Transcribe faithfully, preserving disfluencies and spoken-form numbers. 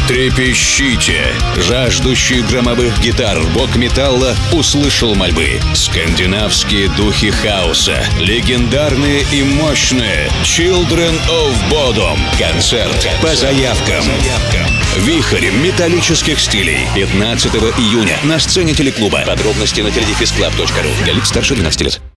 Трепещите! Жаждущий громовых гитар бог металла услышал мольбы. Скандинавские духи хаоса. Легендарные и мощные Children of Bodom. Концерт по заявкам. Вихрь металлических стилей. пятнадцатого июня на сцене телеклуба. Подробности на теледефисклаб точка ру. Для лиц старше двенадцати лет.